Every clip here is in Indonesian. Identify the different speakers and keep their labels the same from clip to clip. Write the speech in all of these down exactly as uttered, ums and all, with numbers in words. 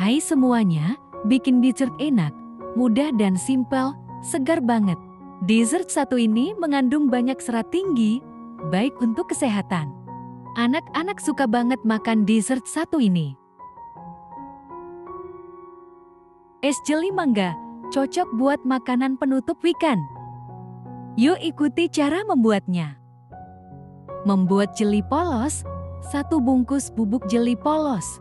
Speaker 1: Hai semuanya, bikin dessert enak, mudah dan simpel, segar banget. Dessert satu ini mengandung banyak serat tinggi, baik untuk kesehatan. Anak-anak suka banget makan dessert satu ini. Es jeli mangga, cocok buat makanan penutup weekend. Yuk ikuti cara membuatnya. Membuat jeli polos, satu bungkus bubuk jeli polos.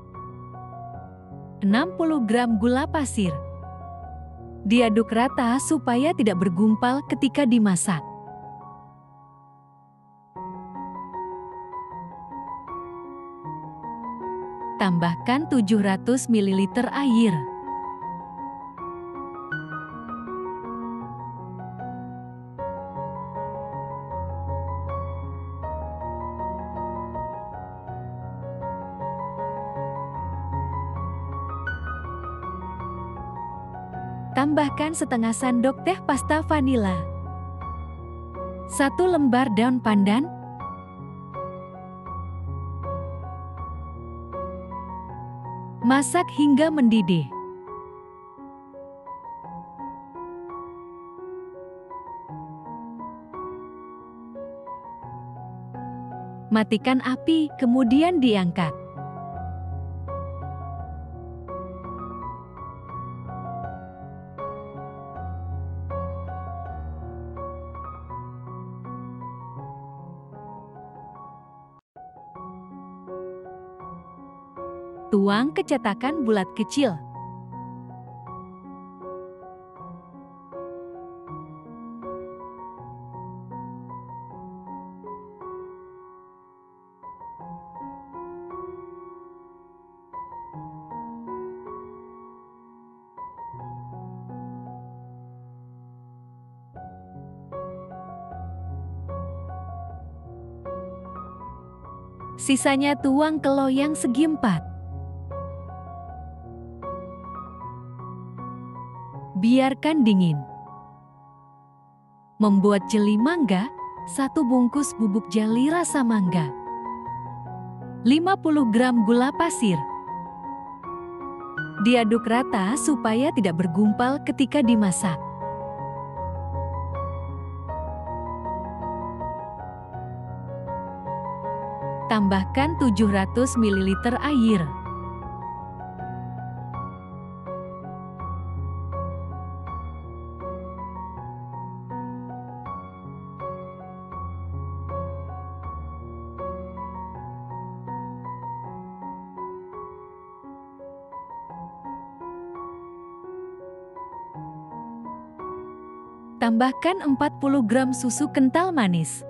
Speaker 1: enam puluh gram gula pasir. Diaduk rata supaya tidak bergumpal ketika dimasak. Tambahkan tujuh ratus mililiter air. Tambahkan setengah sendok teh pasta vanila. Satu lembar daun pandan. Masak hingga mendidih. Matikan api, kemudian diangkat. Tuang ke cetakan bulat kecil. Sisanya tuang ke loyang segi empat. Biarkan dingin. Membuat jeli mangga, satu bungkus bubuk jeli rasa mangga. lima puluh gram gula pasir. Diaduk rata supaya tidak bergumpal ketika dimasak. Tambahkan tujuh ratus mililiter air. Tambahkan empat puluh gram susu kental manis.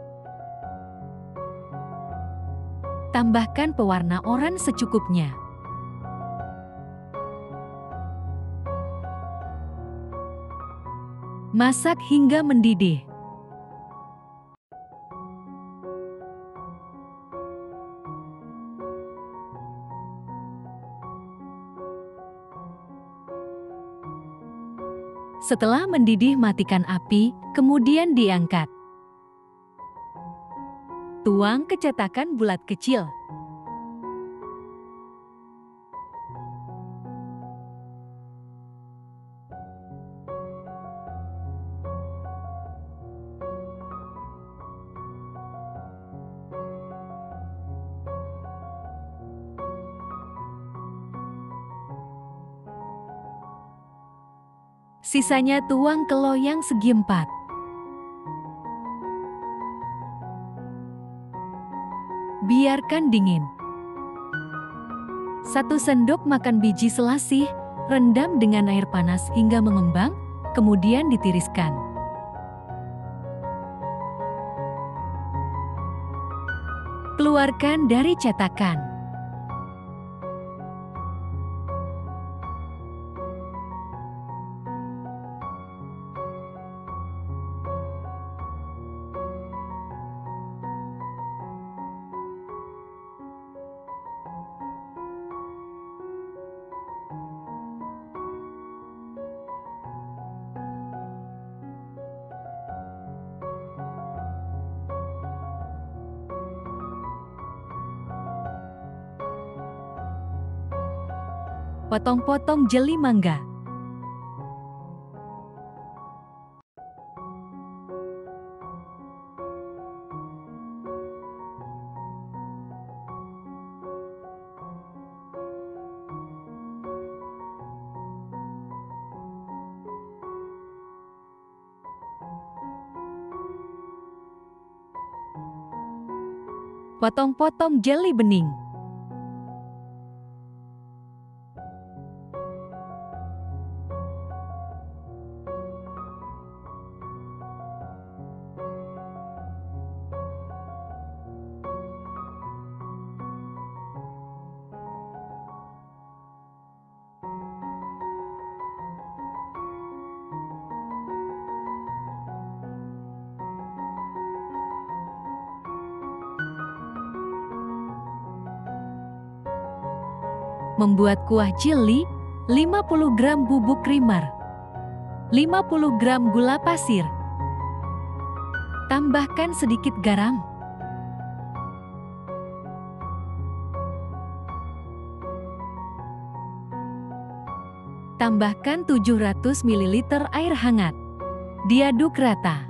Speaker 1: Tambahkan pewarna oranye secukupnya. Masak hingga mendidih. Setelah mendidih, matikan api, kemudian diangkat. Tuang ke cetakan bulat kecil. Sisanya tuang ke loyang segi empat. Biarkan dingin. Satu sendok makan biji selasih, rendam dengan air panas hingga mengembang, kemudian ditiriskan. Keluarkan dari cetakan. Potong-potong jeli mangga. Potong-potong jeli bening. Membuat kuah jeli, lima puluh gram bubuk krimer, lima puluh gram gula pasir. Tambahkan sedikit garam. Tambahkan tujuh ratus mililiter air hangat. Diaduk rata.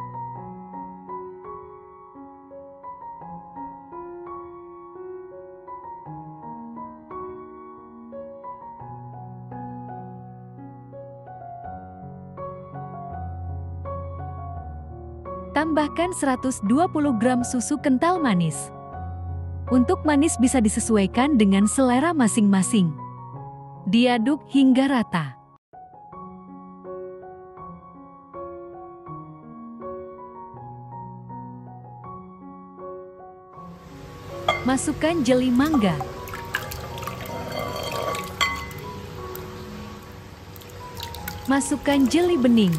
Speaker 1: Tambahkan seratus dua puluh gram susu kental manis. Untuk manis bisa disesuaikan dengan selera masing-masing. Diaduk hingga rata. Masukkan jeli mangga. Masukkan jeli bening.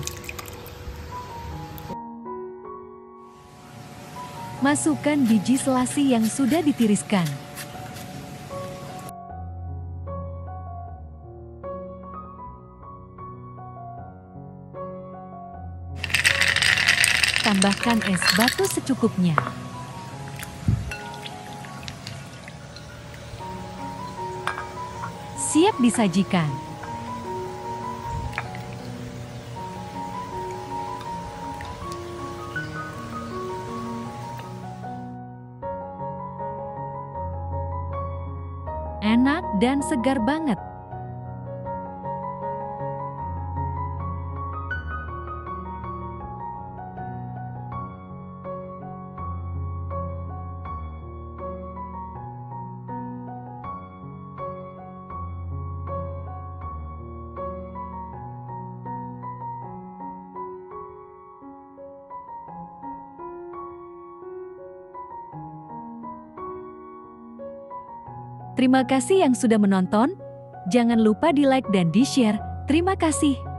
Speaker 1: Masukkan biji selasi yang sudah ditiriskan. Tambahkan es batu secukupnya. Siap disajikan. Enak dan segar banget. Terima kasih yang sudah menonton. Jangan lupa di like dan di share. Terima kasih.